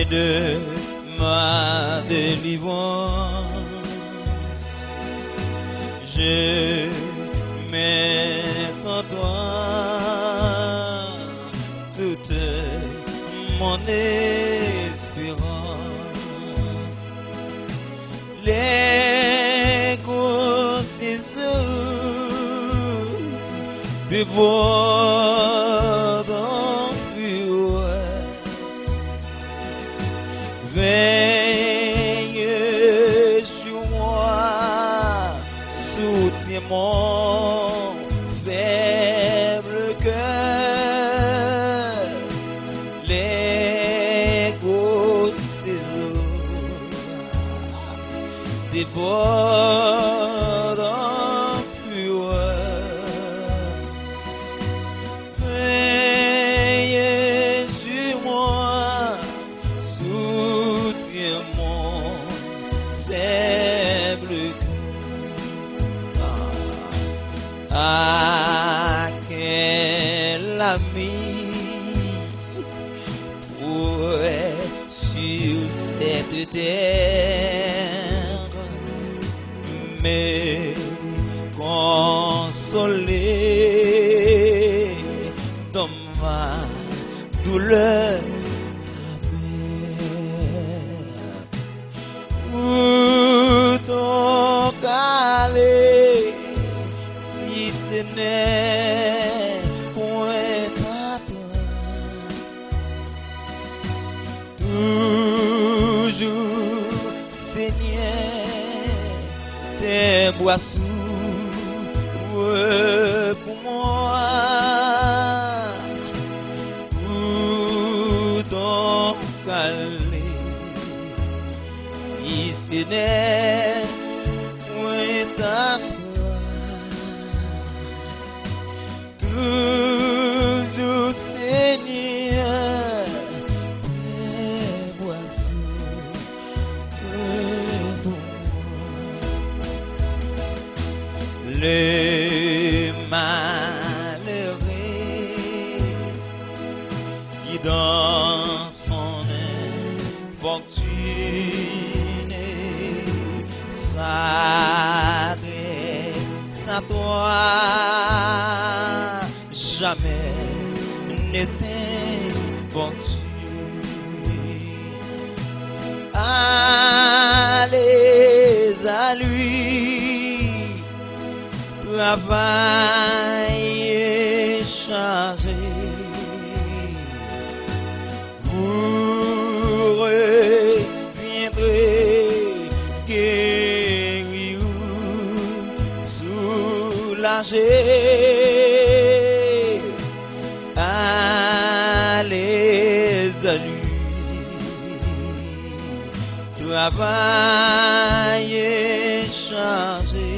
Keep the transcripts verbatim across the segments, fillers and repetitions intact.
et de ma délivrance. Je mets en toi toute mon espérance. Les grosses saisons débordent en fureur. Veille sur moi, soutiens mon faible cœur. Les grosses saisons débordent en fureur. Veille sur moi, soutiens mon faible cœur. Ah, quel ami pourrait sur cette terre me consoler dans ma douleur. Où donc aller si ce n'est point à toi? Toujours, Seigneur, tes boissons pour moi. Où donc aller si ce n'est point à toi? Toujours, Seigneur, tes boissons pour moi. Le malheureux qui dans son infortune s'adresse à toi, jamais ne t'importune. Allez à lui, travail et chargé. Vous reviendrez guéri ou soulagé. Allez à lui, travail et chargé.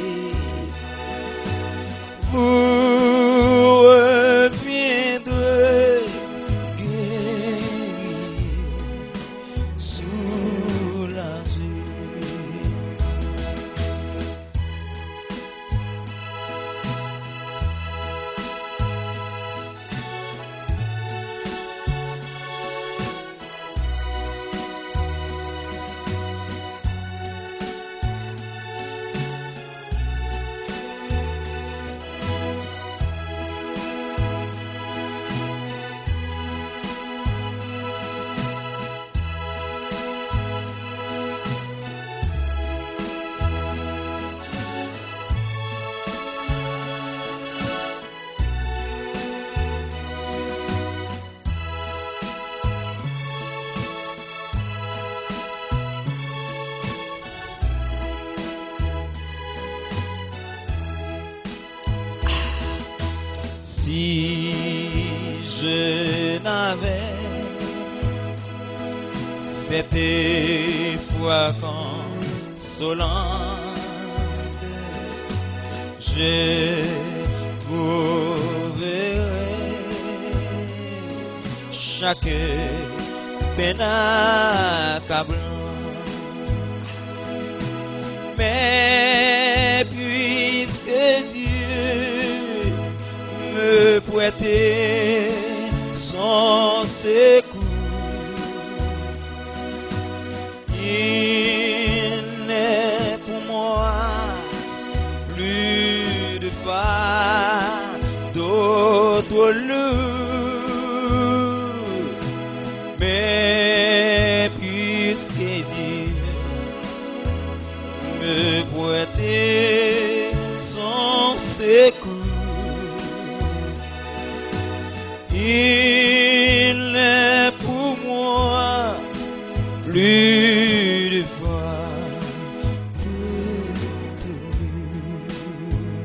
Vous reviendrez guéri, soulagé. Si je n'avais cette foi consolante, je vous verrai chaque peine accablant. Mais puisque Dieu me prêtait son secours, plus de fois toute nuit.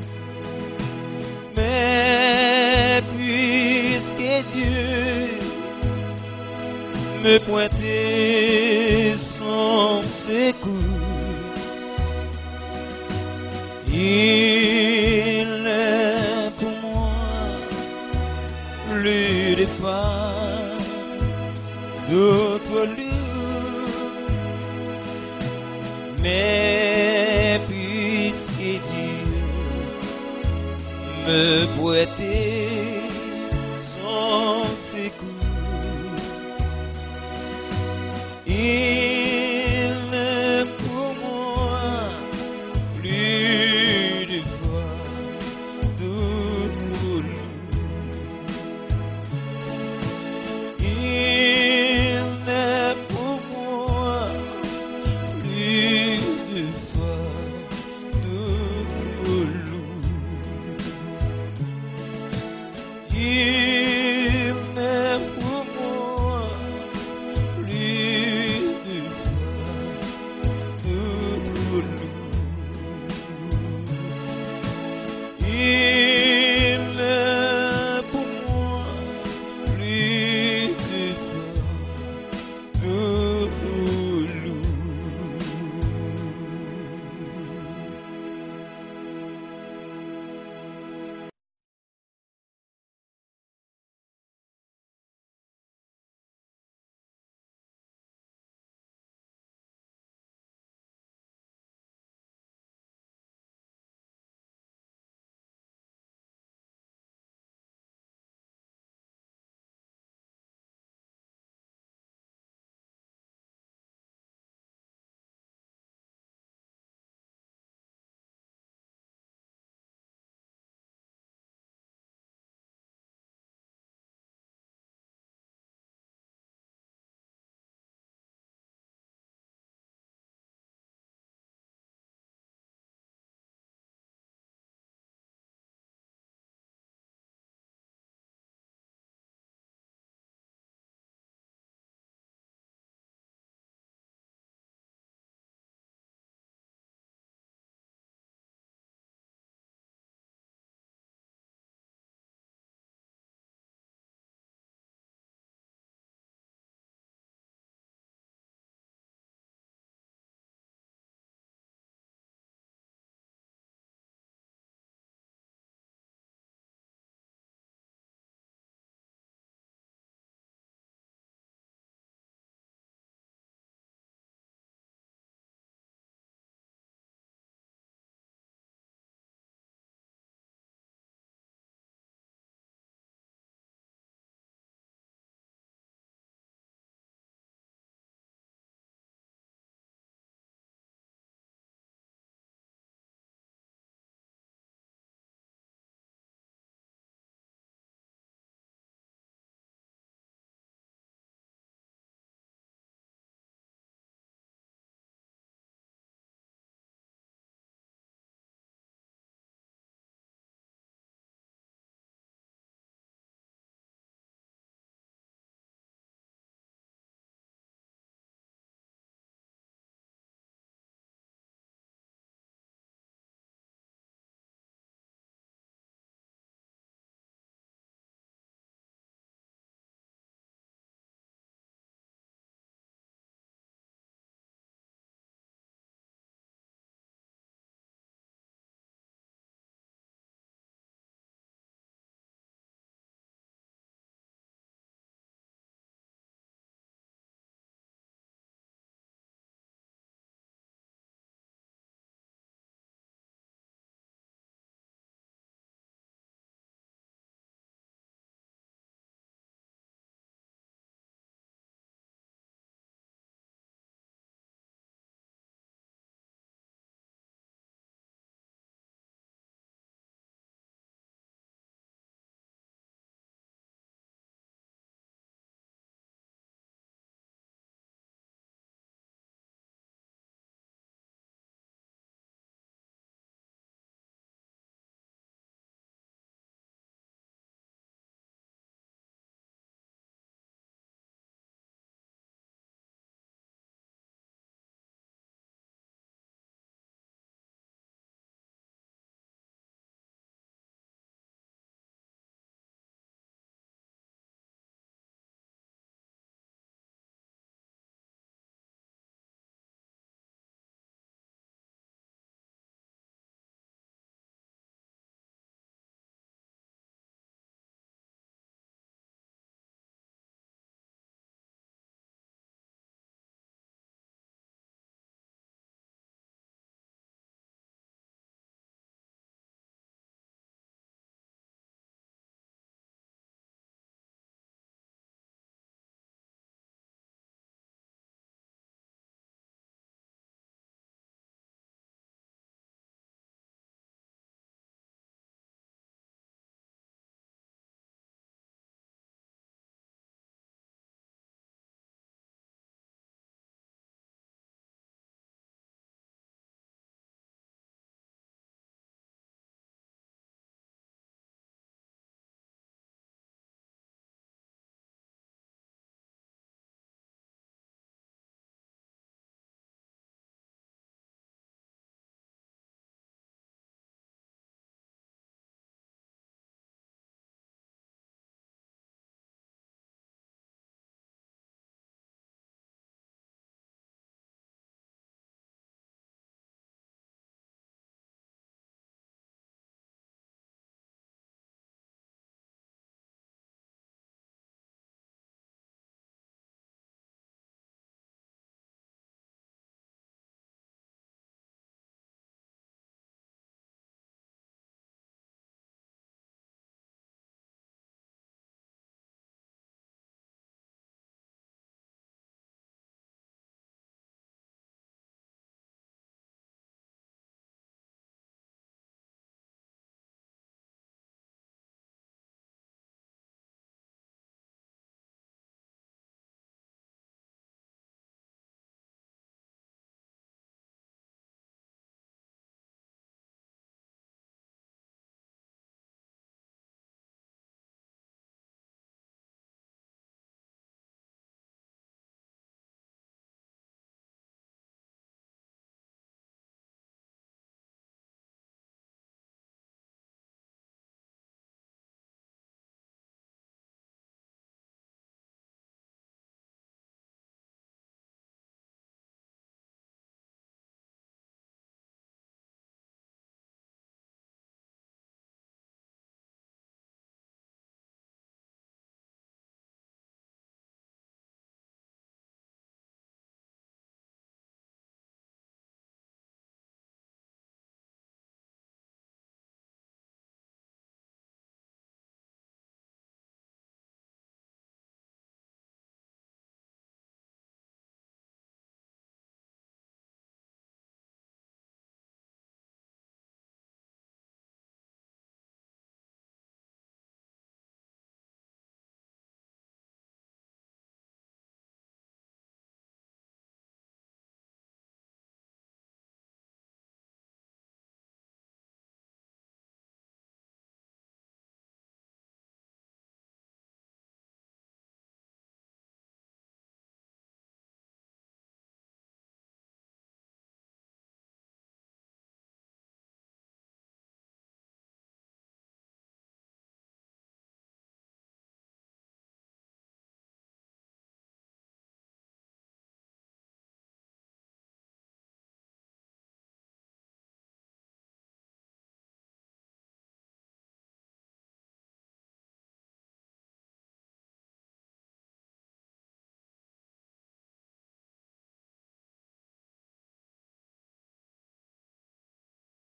Mais puisque Dieu me pointait son secours, il est pour moi plus de fois d'autres lieux. Mais puisque Dieu me prêtait